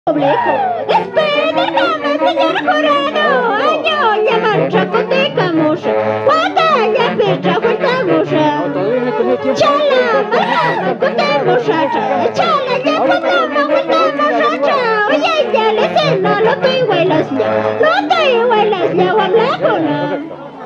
Espera, señor jurado, año, ya marcha con decamusha, batalla, pecha, cuentamusha, chala, malama, contamusha, chala, ya contamos, cuentamusha, oye, ya le sé, no lo estoy huelas ya, no estoy huelas ya, guablacona.